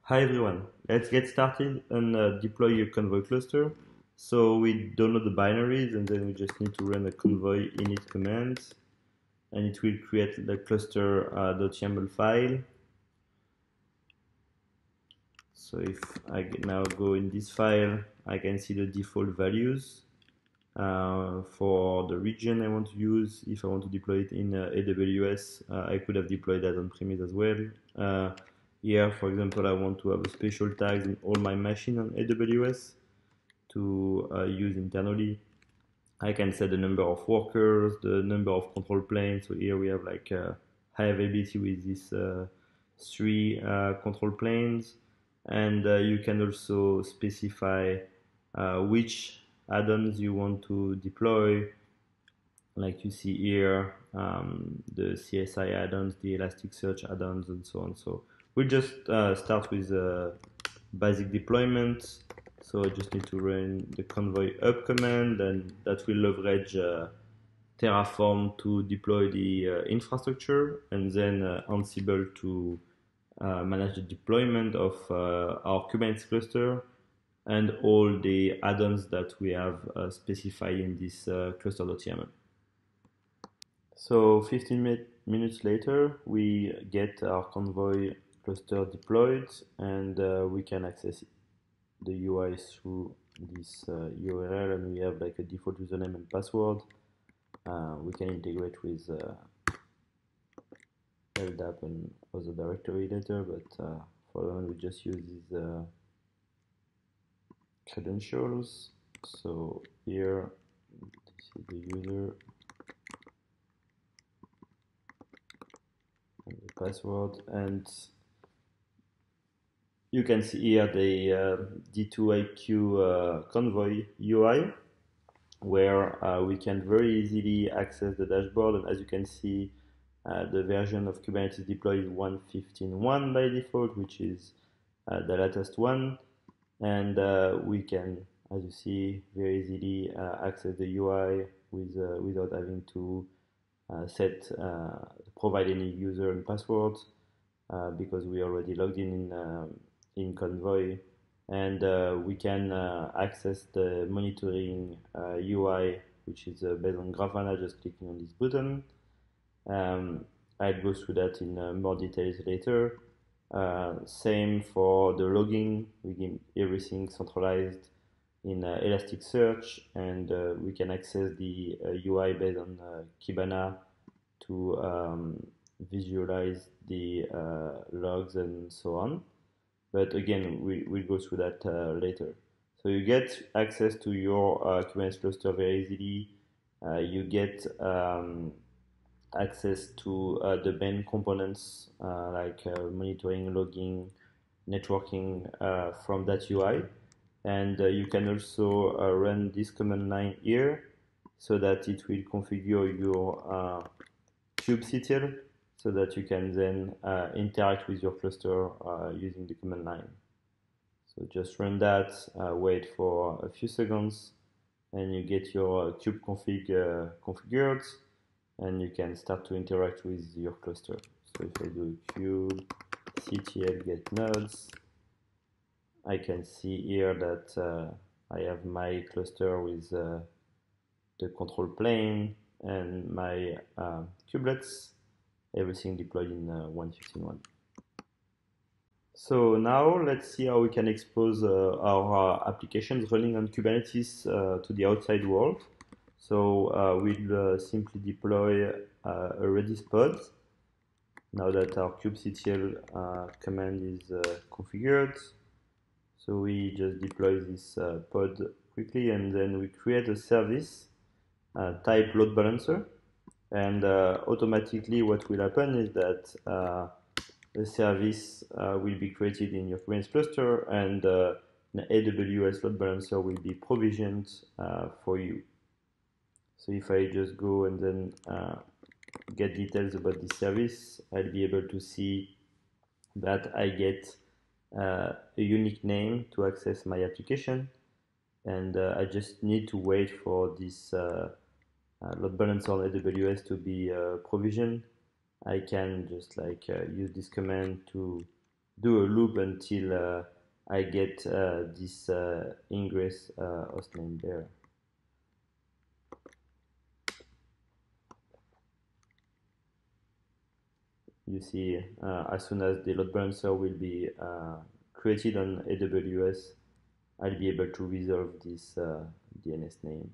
Hi everyone, let's get started and deploy a Convoy cluster. So we download the binaries and then we just need to run a convoy init command and it will create the cluster.yaml file. So if I now go in this file, I can see the default values for the region I want to use. If I want to deploy it in AWS, I could have deployed that on premise as well. Here, for example, I want to have a special tags in all my machines on AWS to use internally. I can set the number of workers, the number of control planes. So here we have like high availability with these three control planes. And you can also specify which add-ons you want to deploy. Like you see here, the CSI add-ons, the Elasticsearch add-ons, and so on. So we just start with basic deployment. So I just need to run the convoy up command, and that will leverage Terraform to deploy the infrastructure, and then Ansible to manage the deployment of our Kubernetes cluster and all the add-ons that we have specified in this cluster.yaml. So 15 minutes later, we get our Convoy cluster deployed and we can access the UI through this URL, and we have like a default username and password. We can integrate with LDAP and other directory later, but for the moment we just use these credentials. So here, this is the user and the password, and you can see here the D2IQ Convoy UI, where we can very easily access the dashboard. And as you can see, the version of Kubernetes deployed is 1.15.1 by default, which is the latest one. And we can, as you see, very easily access the UI without having to provide any user and passwords because we already logged in Convoy, and we can access the monitoring UI, which is based on Grafana, just clicking on this button. I'll go through that in more details later. Same for the logging. We get everything centralized in Elasticsearch, and we can access the UI based on Kibana to visualize the logs and so on. But again, we'll go through that later. So you get access to your Kubernetes cluster very easily. You get access to the main components like monitoring, logging, networking from that UI. And you can also run this command line here so that it will configure your kubectl so that you can then interact with your cluster using the command line. So just run that, wait for a few seconds, and you get your kubeconfig configured, and you can start to interact with your cluster. So if I do kubectl get nodes, I can see here that I have my cluster with the control plane and my kubelets, everything deployed in 1.15.1. So now let's see how we can expose our applications running on Kubernetes to the outside world. So we'll simply deploy a Redis pod now that our kubectl command is configured. So we just deploy this pod quickly, and then we create a service type load balancer, and automatically what will happen is that the service will be created in your Kubernetes cluster, and an AWS load balancer will be provisioned for you. So if I just go and then get details about this service, I'll be able to see that I get a unique name to access my application, and I just need to wait for this load balancer on AWS to be provisioned. I can just use this command to do a loop until I get this ingress hostname there. You see, as soon as the load balancer will be created on AWS, I'll be able to resolve this DNS name.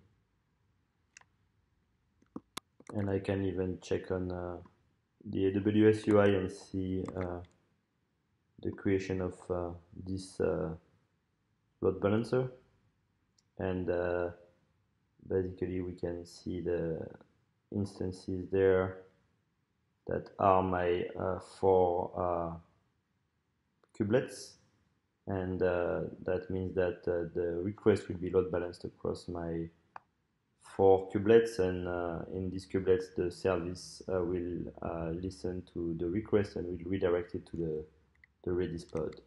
And I can even check on the AWS UI and see the creation of this load balancer. And basically we can see the instances there that are my 4 kubelets, and that means that the request will be load balanced across my 4 kubelets, and in these kubelets the service will listen to the request and will redirect it to the Redis pod.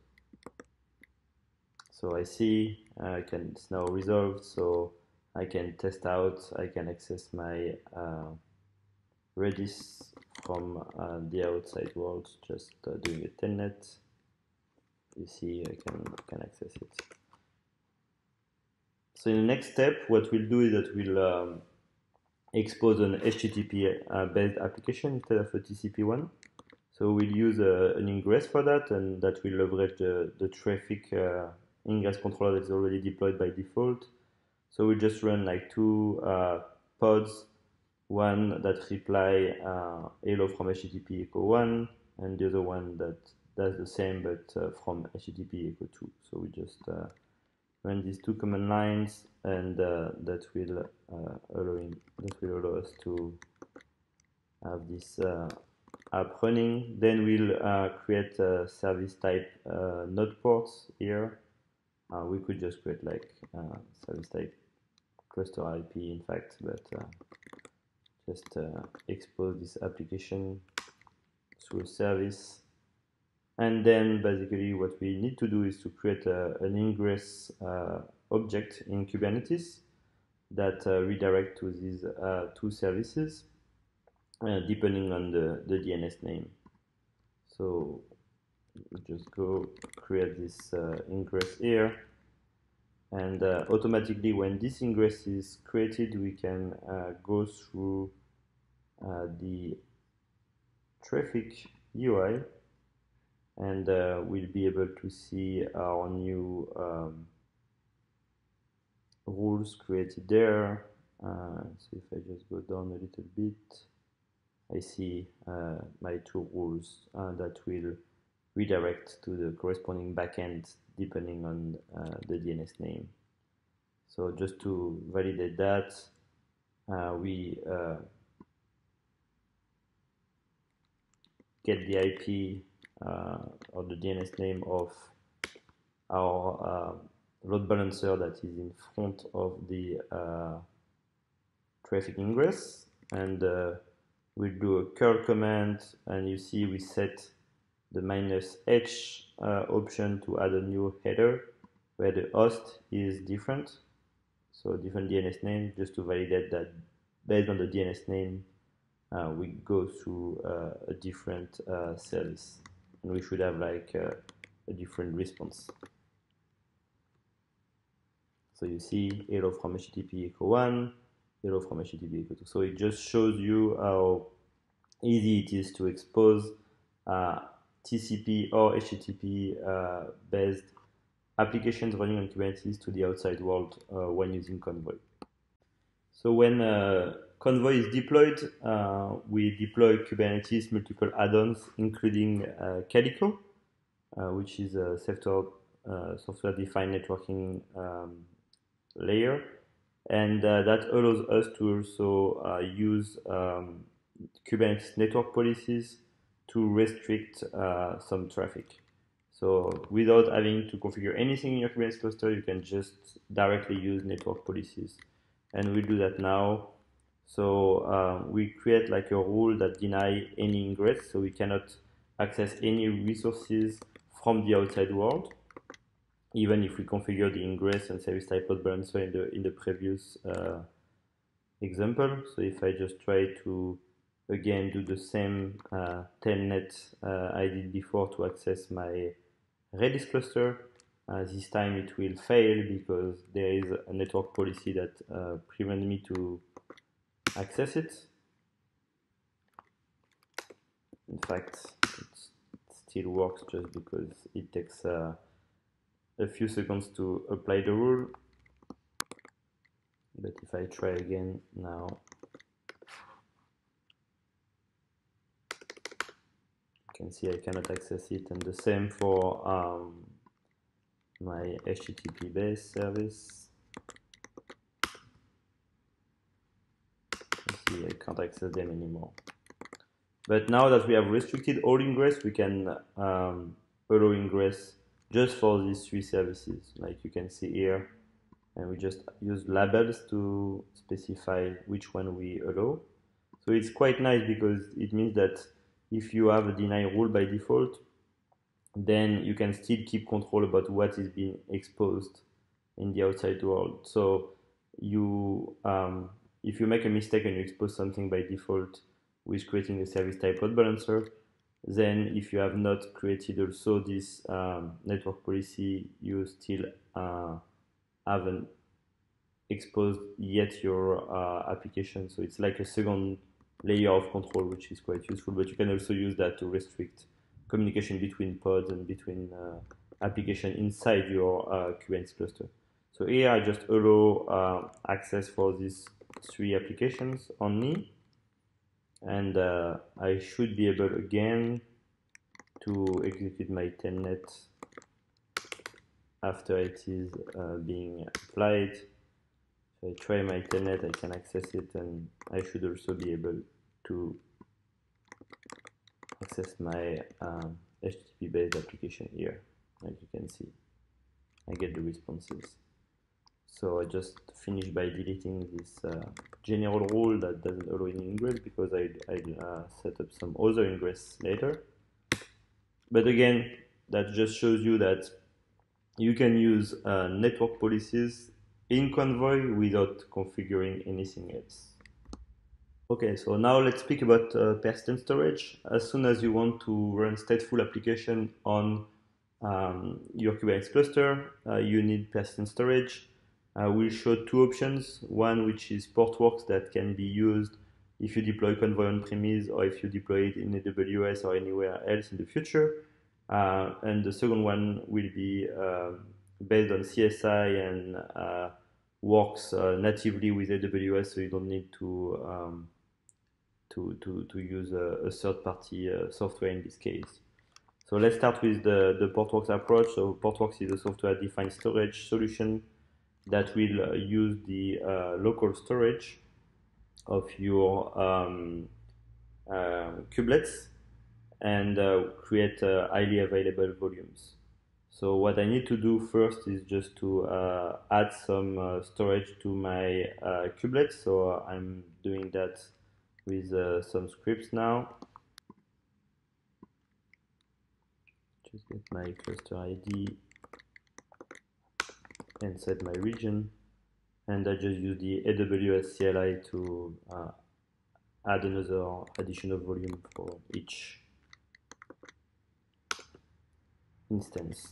So I see it's now resolved, so I can test out, I can access my Redis from the outside world, just doing a telnet. You see, I can access it. So in the next step, what we'll do is that we'll expose an HTTP based application instead of a TCP one. So we'll use an ingress for that, and that will leverage the traffic ingress controller that is already deployed by default. So we just run like 2 pods, one that reply hello from HTTP echo 1, and the other one that does the same but from HTTP echo 2. So we just run these 2 command lines, and that will allow us to have this app running. Then we'll create a service type node ports here. We could just create like service type cluster IP, in fact, but just expose this application through a service. And then basically what we need to do is to create an ingress object in Kubernetes that redirect to these 2 services depending on the DNS name. So we just go create this ingress here, and automatically when this ingress is created, we can go through the traffic UI, and we'll be able to see our new rules created there. So if I just go down a little bit, I see my 2 rules that will redirect to the corresponding backend depending on the DNS name. So just to validate that, we get the IP or the DNS name of our load balancer that is in front of the traffic ingress, and we'll do a curl command, and you see we set the -h option to add a new header where the host is different, so different DNS name, just to validate that based on the DNS name we go through a different service, and we should have like a different response. So you see hello from HTTP echo 1, hello from HTTP echo 2. So it just shows you how easy it is to expose TCP or HTTP based applications running on Kubernetes to the outside world when using Convoy. So when Convoy is deployed, we deploy Kubernetes multiple add-ons, including Calico, which is a software-defined networking layer, and that allows us to also use Kubernetes network policies to restrict some traffic. So without having to configure anything in your Kubernetes cluster, you can just directly use network policies, and we'll do that now. So we create like a rule that deny any ingress, so we cannot access any resources from the outside world, even if we configure the ingress and service type load balancer in the previous example. So if I just try to again do the same telnet I did before to access my Redis cluster. This time it will fail because there is a network policy that prevents me to access it. In fact, it still works just because it takes a few seconds to apply the rule. But if I try again now, you can see I cannot access it, and the same for my HTTP base service. You see I can't access them anymore. But now that we have restricted all ingress, we can allow ingress just for these three services, like you can see here. And we just use labels to specify which one we allow. So it's quite nice because it means that if you have a deny rule by default, then you can still keep control about what is being exposed in the outside world. So you, if you make a mistake and you expose something by default with creating a service type load balancer, then if you have not created also this network policy, you still haven't exposed yet your application. So it's like a second layer of control, which is quite useful. But you can also use that to restrict communication between pods and between application inside your Kubernetes cluster. So here I just allow access for these three applications only. And I should be able again to execute my telnet after it is being applied. If I try my telnet, I can access it, and I should also be able to access my HTTP based application here. Like you can see, I get the responses. So I just finished by deleting this general rule that doesn't allow any ingress because I set up some other ingress later. But again, that just shows you that you can use network policies in Convoy without configuring anything else. Okay, so now let's speak about persistent storage. As soon as you want to run stateful application on your Kubernetes cluster, you need persistent storage. We'll show two options. One which is Portworx that can be used if you deploy Convoy on premise or if you deploy it in AWS or anywhere else in the future. And the second one will be based on CSI and works natively with AWS, so you don't need to use a third-party software in this case. So let's start with the Portworx approach. So Portworx is a software-defined storage solution that will use the local storage of your kubelets and create highly available volumes. So what I need to do first is just to add some storage to my kubelets. So I'm doing that with some scripts now. Just get my cluster ID and set my region. And I just use the AWS CLI to add another additional volume for each instance.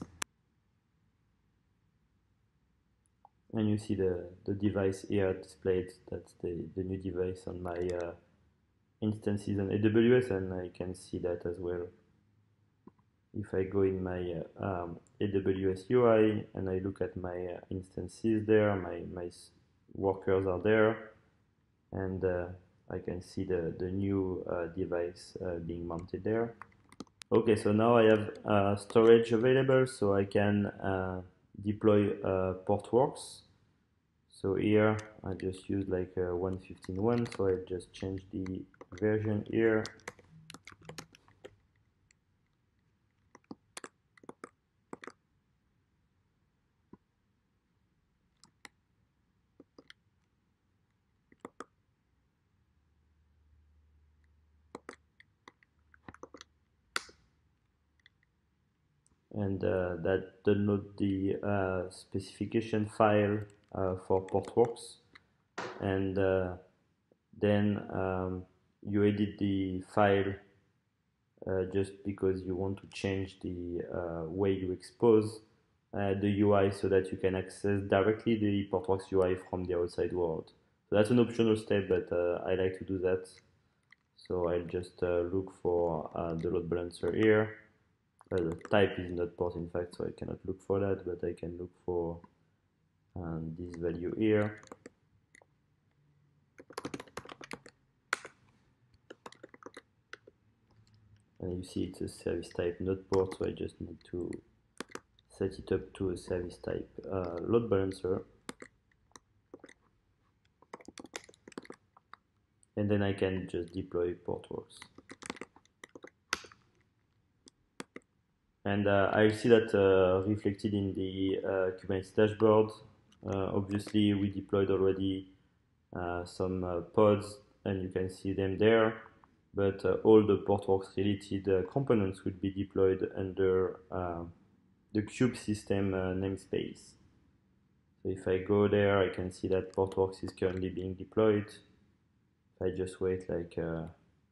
And you see the device here displayed. That's the new device on my instances on AWS, and I can see that as well. If I go in my AWS UI and I look at my instances there, my workers are there, and I can see the new device being mounted there. Okay, so now I have storage available, so I can deploy Portworx. So here I just use like 1.15.1, so I just change the version here. And that download the specification file for Portworx, and then you edit the file just because you want to change the way you expose the UI so that you can access directly the Portworx UI from the outside world. So that's an optional step, but I like to do that. So I'll just look for the load balancer here. The type is not port in fact, so I cannot look for that, but I can look for this value here. And you see it's a service type not port, so I just need to set it up to a service type load balancer. And then I can just deploy Portworx. And I see that reflected in the Kubernetes dashboard. Obviously, we deployed already some pods, and you can see them there. But all the Portworx related components will be deployed under the kubesystem namespace. So if I go there, I can see that Portworx is currently being deployed. If I just wait like a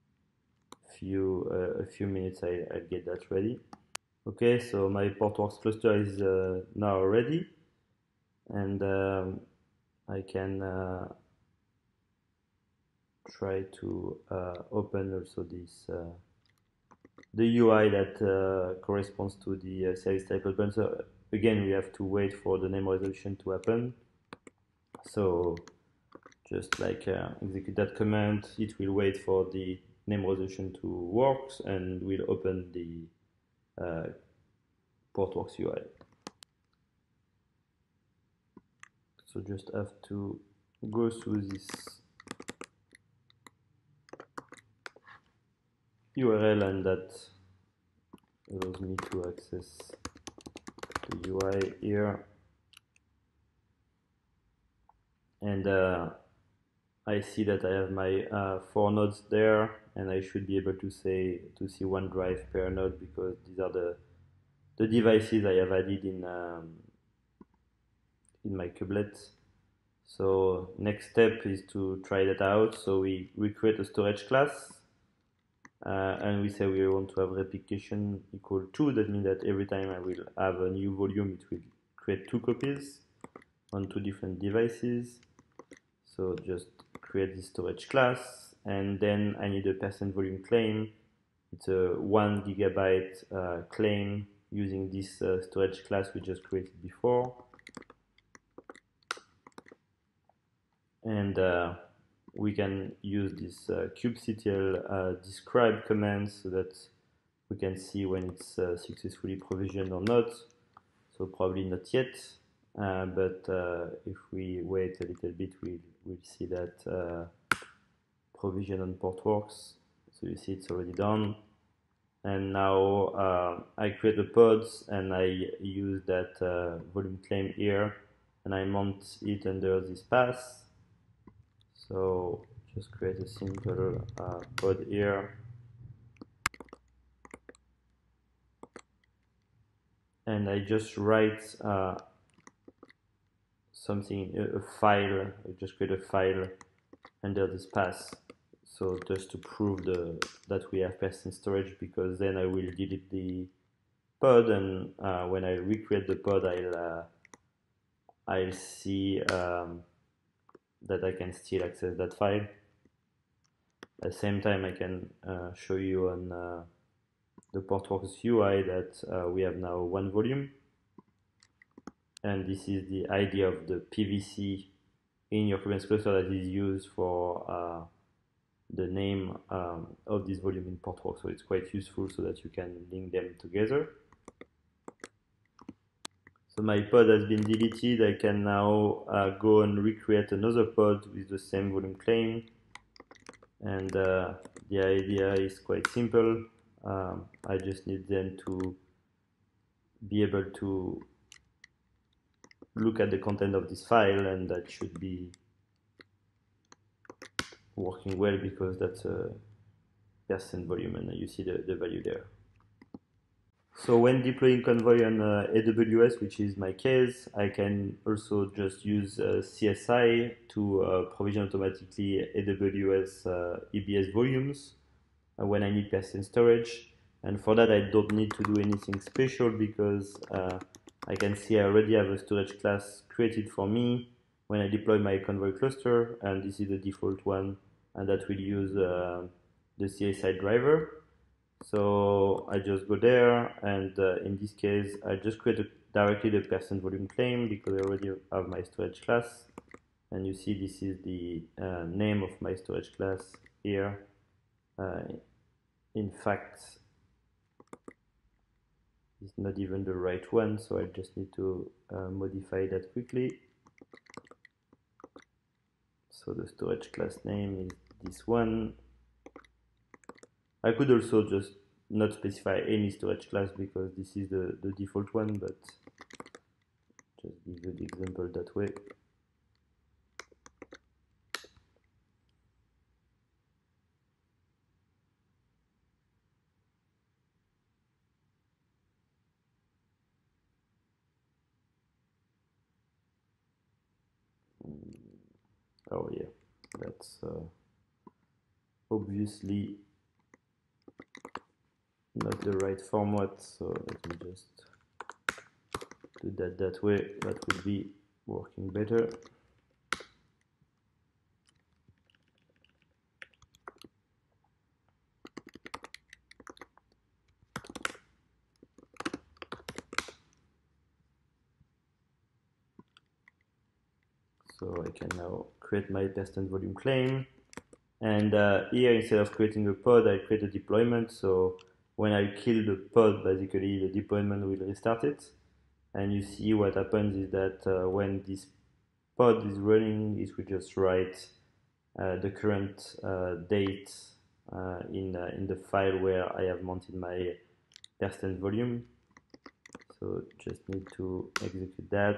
few minutes, I'll get that ready. Okay, so my Portworx cluster is now ready, and I can try to open also this the UI that corresponds to the service type load balancer. Again, we have to wait for the name resolution to happen. So just like execute that command, it will wait for the name resolution to work, and we'll open the Portworx UI. So just have to go through this URL, and that allows me to access the UI here. And I see that I have my 4 nodes there, and I should be able to see one drive per node, because these are the devices I have added in my kubelet. So next step is to try that out. So we create a storage class, and we say we want to have replication equal 2. That means that every time I will have a new volume, it will create 2 copies on 2 different devices. So just create this storage class, and then I need a %volume claim. It's a 1 GB claim using this storage class we just created before. And we can use this kubectl describe command so that we can see when it's successfully provisioned or not. So probably not yet, but if we wait a little bit, we'll see that provision on Portworx. So you see it's already done. And now I create the pods, and I use that volume claim here, and I mount it under this path. So just create a simple pod here, and I just write something, a file. I just create a file under this path. So just to prove that we have persistent storage, because then I will delete the pod, and when I recreate the pod, I'll see that I can still access that file. At the same time, I can show you on the Portworx UI that we have now 1 volume, and this is the ID of the PVC in your Kubernetes cluster that is used for the name of this volume in Portworx. So it's quite useful so that you can link them together. So my pod has been deleted. I can now go and recreate another pod with the same volume claim. And the idea is quite simple. I just need them to be able to look at the content of this file, and that should be working well, because that's a %volume, and you see the value there. So when deploying Convoy on AWS, which is my case, I can also just use CSI to provision automatically AWS EBS volumes when I need persistent storage. And for that, I don't need to do anything special because I can see I already have a storage class created for me when I deploy my Convoy cluster, and this is the default one, and that will use the CI/CD driver. So I just go there, and in this case, I just create directly the percent volume claim because I already have my storage class. And you see this is the name of my storage class here. In fact, it's not even the right one, so I just need to modify that quickly. So the storage class name is this one. I could also just not specify any storage class because this is the default one, but just give you the example that way. Oh yeah, that's obviously not the right format, so let me just do that way. That will be working better. So I can now create my percent volume claim. And here, instead of creating a pod, I create a deployment. So when I kill the pod, basically the deployment will restart it. And you see what happens is that when this pod is running, it will just write the current date in the file where I have mounted my percent volume. So just need to execute that,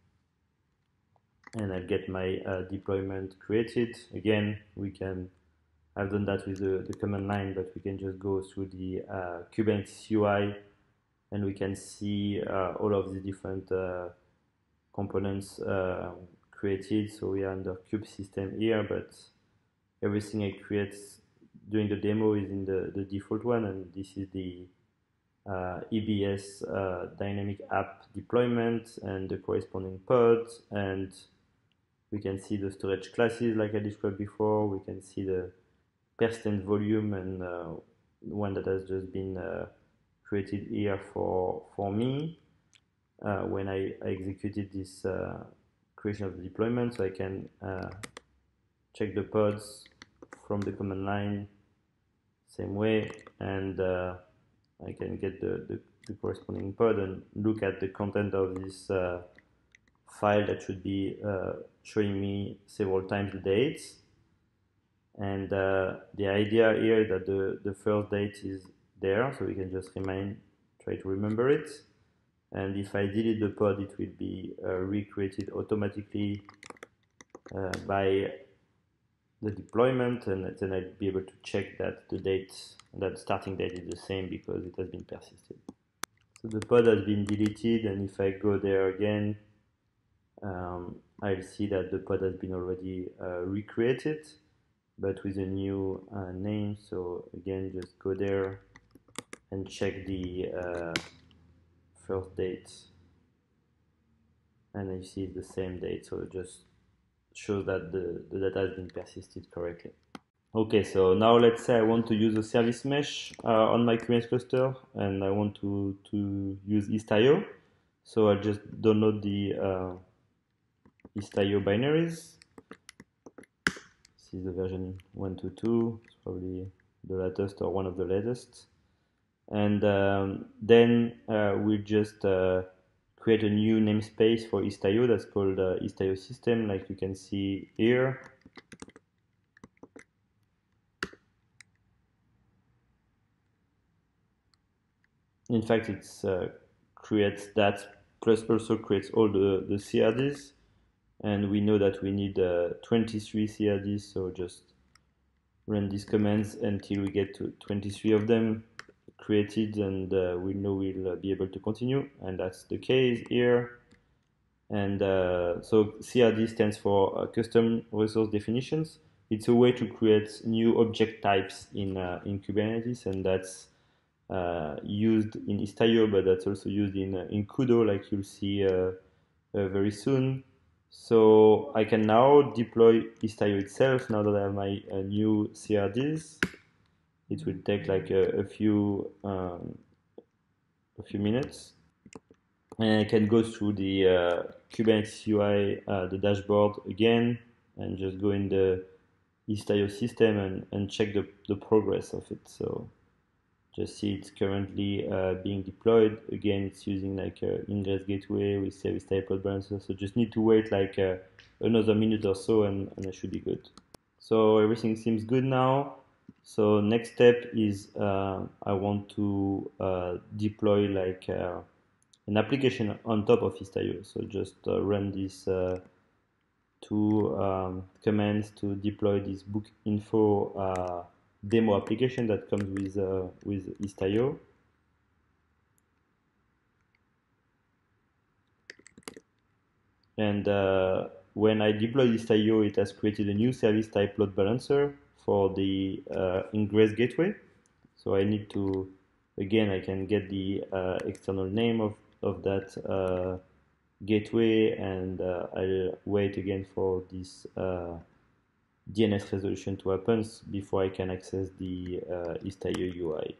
and I get my deployment created. Again, I've done that with the command line, but we can just go through the Kubernetes UI, and we can see all of the different components created. So we are under kube system here, but everything I create during the demo is in the default one, and this is the EBS dynamic app deployment and the corresponding pods, and we can see the storage classes like I described before. We can see the percent volume and one that has just been created here for me when I executed this creation of the deployment. So I can check the pods from the command line same way, and I can get the corresponding pod and look at the content of this file that should be showing me several times the dates. And the idea here is that the first date is there, so we can just try to remember it. And if I delete the pod, it will be recreated automatically by the deployment, and then I'll be able to check that that starting date is the same because it has been persisted. So the pod has been deleted, and if I go there again, I'll see that the pod has been already recreated, but with a new name. So again, just go there and check the first date, and you see the same date, so it just shows that the data has been persisted correctly. Okay, so now let's say I want to use a service mesh on my Kubernetes cluster, and I want to use Istio. So I'll just download the Istio binaries. This is the version 1.2.2. It's probably the latest or one of the latest. And then we'll just create a new namespace for Istio that's called Istio system, like you can see here. In fact, it creates that, plus also creates all the CRDs, and we know that we need 23 CRDs, so just run these commands until we get to 23 of them created, and we know we'll be able to continue, and that's the case here. And so CRD stands for custom resource definitions. It's a way to create new object types in Kubernetes, and that's used in Istio, but that's also used in Kudo, like you'll see very soon. So I can now deploy Istio itself now that I have my new CRDs. It will take like a few minutes, and I can go through the Kubernetes UI, the dashboard again, and just go in the Istio system and check the progress of it. So just see it's currently being deployed. Again, it's using like Ingress Gateway with Service Type Load Balancer. So just need to wait like another minute or so, and I should be good. So everything seems good now. So next step is I want to deploy like an application on top of Istio. So just run these two commands to deploy this book info demo application that comes with Istio. And when I deploy Istio, it has created a new service type load balancer for the Ingress gateway. So I need to, again, I can get the external name of that gateway, and I'll wait again for this DNS resolution to happen before I can access the Istio UI.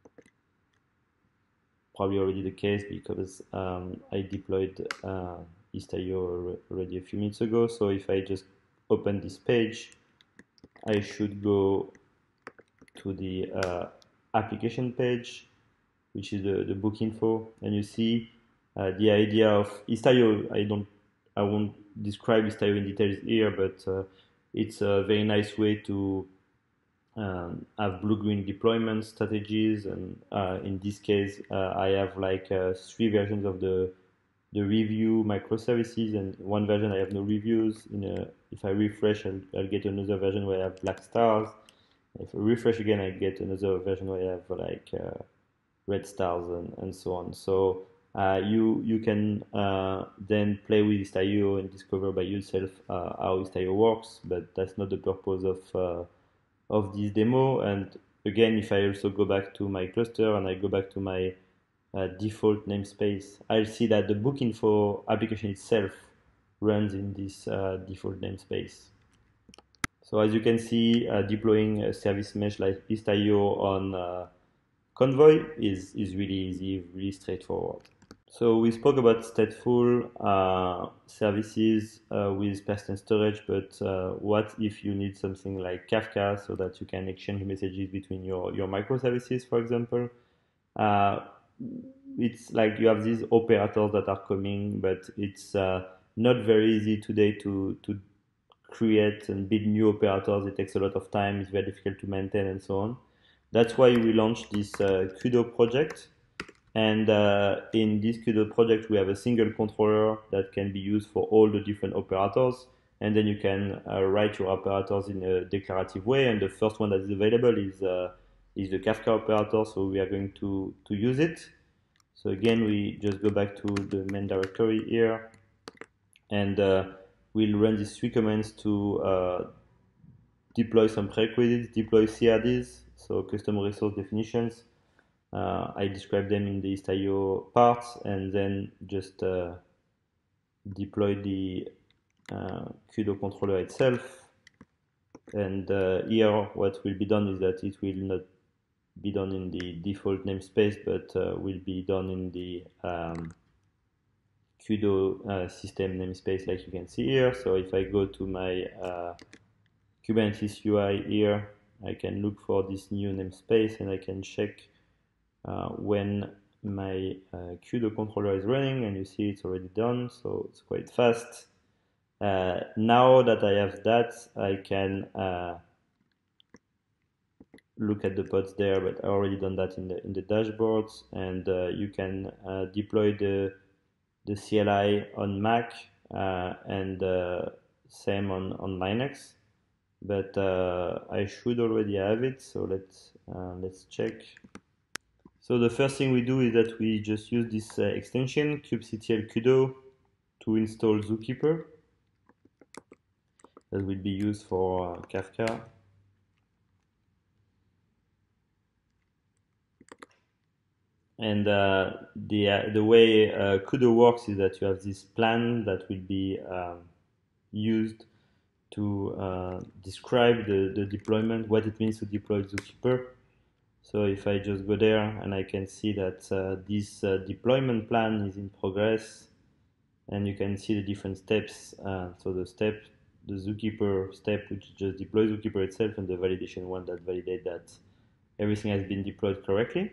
Probably already the case because I deployed Istio already a few minutes ago. So if I just open this page, I should go to the application page, which is the book info, and you see the idea of Istio. I won't describe Istio in details here, but it's a very nice way to have blue-green deployment strategies, and in this case, I have like 3 versions of the review microservices, and one version I have no reviews. If I refresh, I'll get another version where I have black stars. If I refresh again, I get another version where I have like red stars and so on. So you can then play with Istio and discover by yourself how Istio works, but that's not the purpose of this demo. And again, if I also go back to my cluster and I go back to my default namespace, I'll see that the book info application itself runs in this default namespace. So as you can see, deploying a service mesh like Istio on Convoy is really easy, really straightforward. So we spoke about stateful services with persistent storage, but what if you need something like Kafka so that you can exchange messages between your microservices, for example? Uh, it's like you have these operators that are coming, but it's not very easy today to create and build new operators. It takes a lot of time, it's very difficult to maintain, and so on. That's why we launched this Kudo project. And in this Kudo project, we have a single controller that can be used for all the different operators. And then you can write your operators in a declarative way. And the first one that is available is the Kafka operator. So we are going to use it. So again, we just go back to the main directory here. And we'll run these 3 commands to deploy some prerequisites, deploy CRDs, so custom resource definitions. I describe them in the Istio parts, and then just deploy the Kudo controller itself. And here, what will be done is that it will not be done in the default namespace, but will be done in the Kudo system namespace, like you can see here. So if I go to my Kubernetes UI here, I can look for this new namespace, and I can check when my Kudo controller is running, and you see it's already done, so it's quite fast. Now that I have that, I can look at the pods there, but I already done that in the dashboards, and you can deploy the CLI on Mac and same on Linux. But I should already have it, so let's check. So the first thing we do is that we just use this extension kubectl kudo to install Zookeeper that will be used for Kafka. And the way Kudo works is that you have this plan that will be used to describe the deployment, what it means to deploy Zookeeper. So if I just go there and I can see that this deployment plan is in progress, and you can see the different steps. So the Zookeeper step, which just deploys Zookeeper itself, and the validation one that validates that everything has been deployed correctly.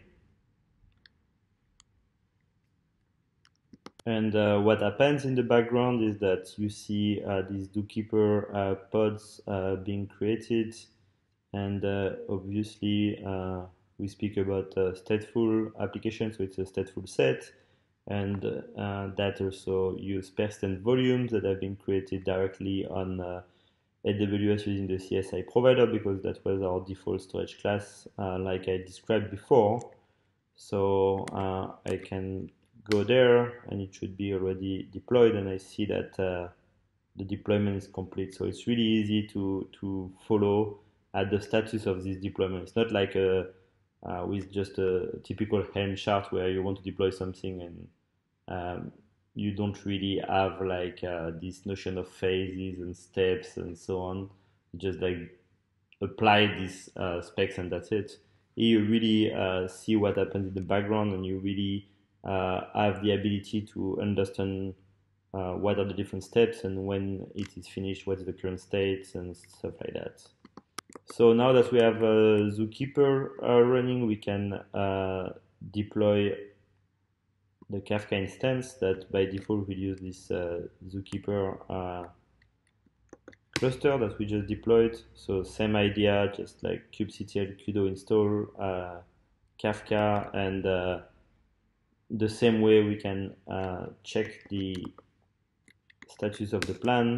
And what happens in the background is that you see these Zookeeper pods being created, and obviously we speak about stateful application, so it's a stateful set, and that also use persistent volumes that have been created directly on AWS using the CSI provider, because that was our default storage class, like I described before. So I can go there and it should be already deployed, and I see that the deployment is complete. So it's really easy to follow at the status of this deployment. It's not like with just a typical Helm chart where you want to deploy something and you don't really have like this notion of phases and steps and so on. You just like apply these specs and that's it. You really see what happens in the background, and you really have the ability to understand what are the different steps, and when it is finished, what is the current state and stuff like that. So now that we have Zookeeper running, we can deploy the Kafka instance that by default will use this Zookeeper cluster that we just deployed. So same idea, just like kubectl kudo install Kafka, and the same way we can check the status of the plan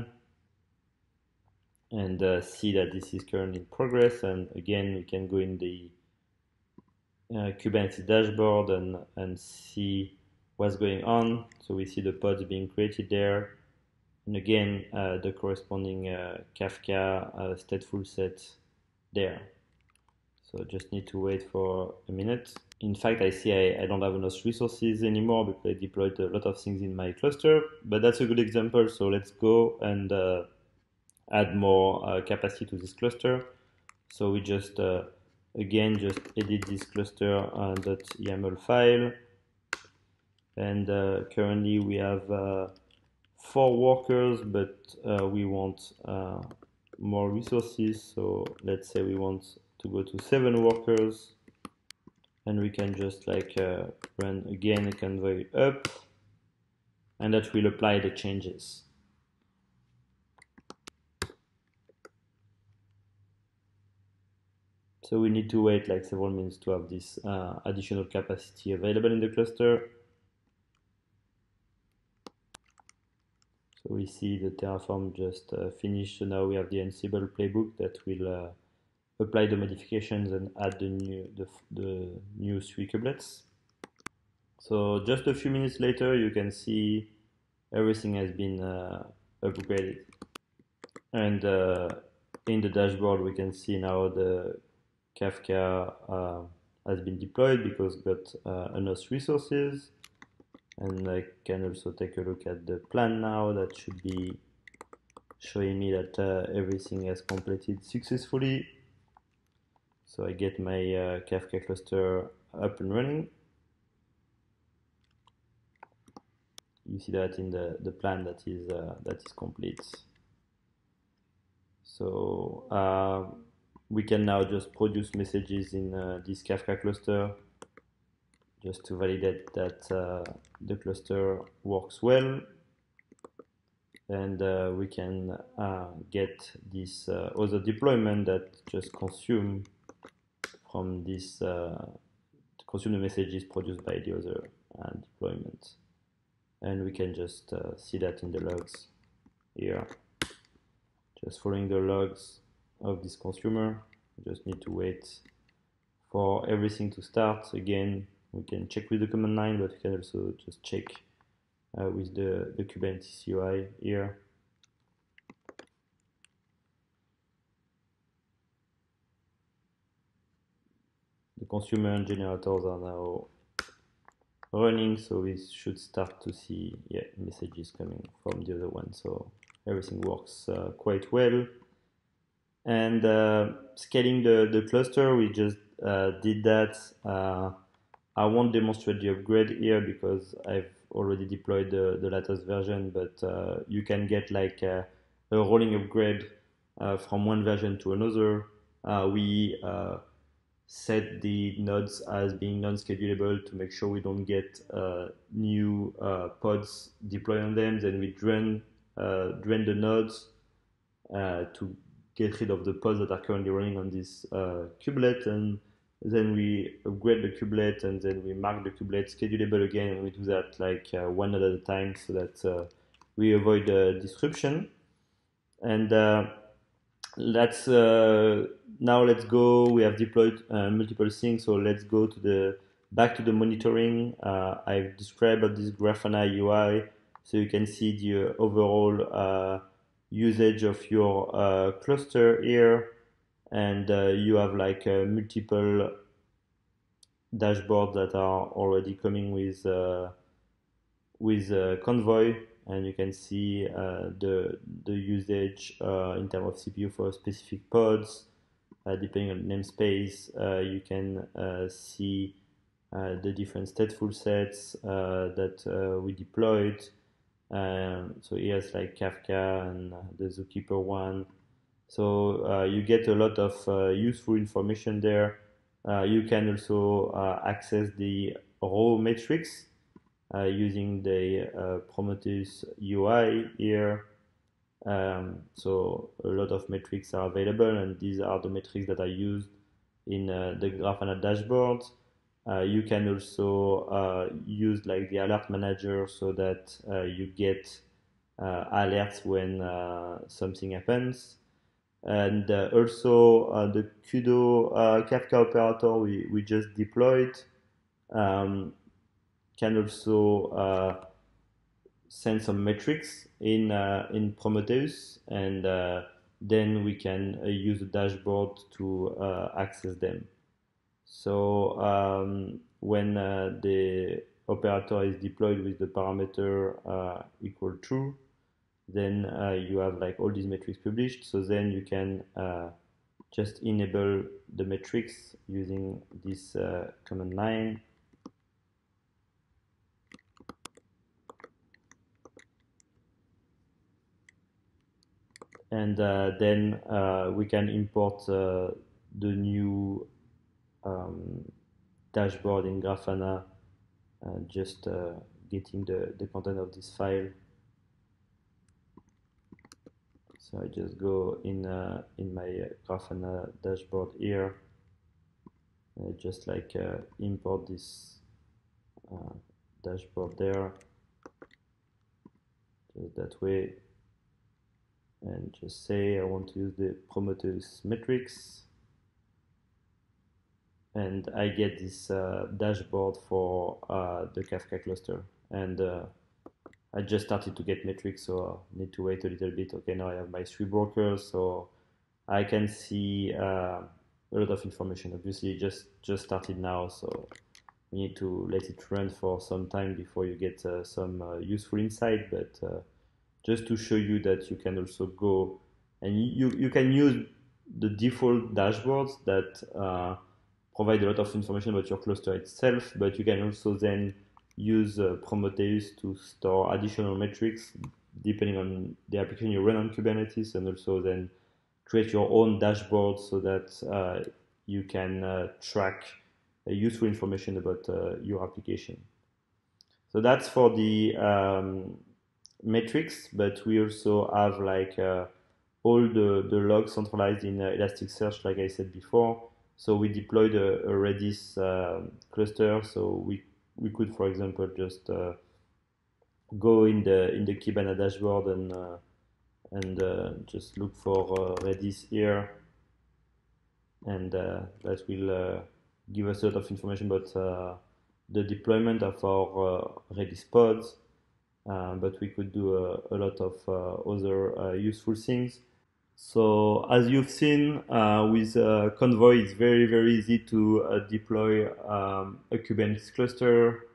and see that this is currently in progress. And again, we can go in the Kubernetes dashboard and see what's going on. So we see the pods being created there, and again the corresponding Kafka stateful set there. So just need to wait for a minute. In fact, I see I don't have enough resources anymore because I deployed a lot of things in my cluster, but that's a good example. So let's go and add more capacity to this cluster. So we just again just edit this cluster .yaml file, and currently we have 4 workers, but we want more resources. So let's say we want to go to 7 workers, and we can just like run again a convoy up, and that will apply the changes. So we need to wait like several minutes to have this additional capacity available in the cluster. So we see the Terraform just finished. So now we have the Ansible playbook that will apply the modifications and add the new 3 kubelets. So just a few minutes later, you can see everything has been upgraded. And in the dashboard, we can see now the Kafka has been deployed because it got enough resources. And I can also take a look at the plan now. That should be showing me that everything has completed successfully. So I get my Kafka cluster up and running. You see that in the plan that is complete. So we can now just produce messages in this Kafka cluster just to validate that the cluster works well, and we can get this other deployment that just consume from this consume the messages produced by the other deployment, and we can just see that in the logs here. Just following the logs of this consumer, we just need to wait for everything to start. Again, we can check with the command line, but we can also just check with the Kubernetes UI here. The consumer and generators are now running, so we should start to see messages coming from the other one. So everything works quite well. And scaling the cluster, we just did that. I won't demonstrate the upgrade here because I've already deployed the latest version, but you can get like a rolling upgrade from one version to another. We set the nodes as being non-schedulable to make sure we don't get new pods deployed on them. Then we drain the nodes to get rid of the pods that are currently running on this kubelet, and then we upgrade the kubelet, and then we mark the kubelet schedulable again, and we do that like one node at a time so that we avoid disruption. And let's now let's go. We have deployed multiple things, so let's go to the back to the monitoring. I've described this Grafana UI, so you can see the overall usage of your cluster here, and you have like multiple dashboards that are already coming with Convoy, and you can see the usage in terms of CPU for specific pods. Depending on namespace, you can see the different stateful sets that we deployed. So here's like Kafka and the Zookeeper one. So you get a lot of useful information there. You can also access the raw metrics using the Prometheus UI here. So a lot of metrics are available, and these are the metrics that are used in the Grafana dashboard. You can also use like the alert manager so that you get alerts when something happens. And also the Kudo Kafka operator we just deployed can also send some metrics in Prometheus, and then we can use the dashboard to access them. So when the operator is deployed with the parameter equal true, then you have like all these metrics published. So then you can just enable the metrics using this command line. And then we can import the new dashboard in Grafana, just getting the content of this file. So I just go in my Grafana dashboard here, just like import this dashboard there, just that way, and just say I want to use the Prometheus metrics, and I get this dashboard for the Kafka cluster. And I just started to get metrics, so I need to wait a little bit. Okay, now I have my 3 brokers, so I can see a lot of information. Obviously, just started now, so we need to let it run for some time before you get some useful insight. But just to show you that you can also go and you can use the default dashboards that provide a lot of information about your cluster itself, but you can also then use Prometheus to store additional metrics depending on the application you run on Kubernetes, and also then create your own dashboard so that you can track useful information about your application. So that's for the metrics, but we also have like all the logs centralized in Elasticsearch, like I said before. So we deployed a Redis cluster, so we could, for example, just go in the Kibana dashboard and just look for Redis here, and that will give us a lot of information about the deployment of our Redis pods. But we could do a lot of other useful things. So as you've seen with Convoy, it's very easy to deploy a Kubernetes cluster.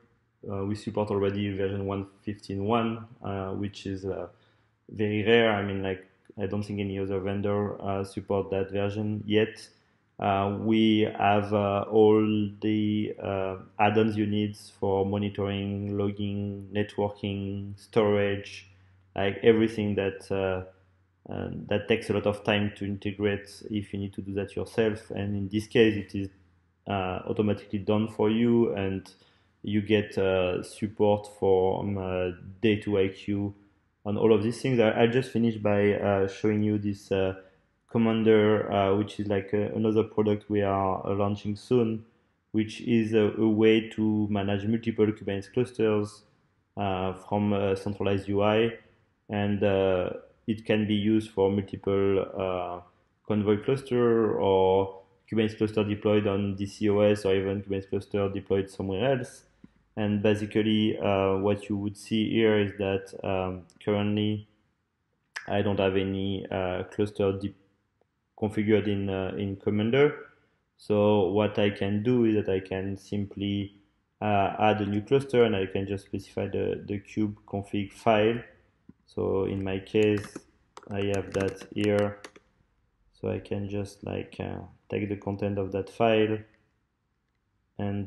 we support already version 1.15.1, which is very rare. I mean, like, I don't think any other vendor support that version yet. We have all the add-ons you need for monitoring, logging, networking, storage, like everything that takes a lot of time to integrate if you need to do that yourself. And in this case, it is automatically done for you, and you get support from Day2IQ on all of these things. I just finished by showing you this Commander, which is like another product we are launching soon, which is a way to manage multiple Kubernetes clusters from a centralized UI, and it can be used for multiple Convoy cluster or Kubernetes cluster deployed on DCOS, or even Kubernetes cluster deployed somewhere else. And basically, what you would see here is that currently I don't have any cluster configured in Commander. So what I can do is that I can simply add a new cluster, and I can just specify the kube config file. So in my case, I have that here. So I can just like take the content of that file and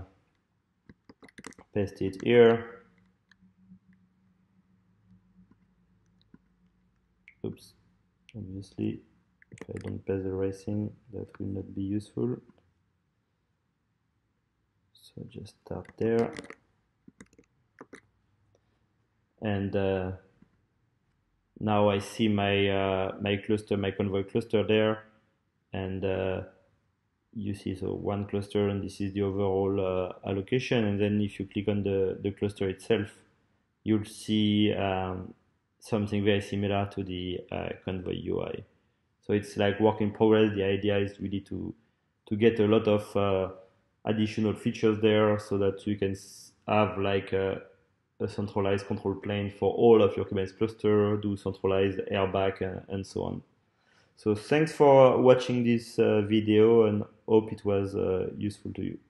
paste it here. Oops, obviously, if I don't paste the racing, that will not be useful. So just start there. And now I see my my cluster, my Convoy cluster there, and you see so one cluster, and this is the overall allocation. And then if you click on the cluster itself, you'll see something very similar to the Convoy UI. So it's like work in progress. The idea is really to get a lot of additional features there, so that you can have like a centralized control plane for all of your Kubernetes cluster, do centralized airbag, and so on. So thanks for watching this video, and hope it was useful to you.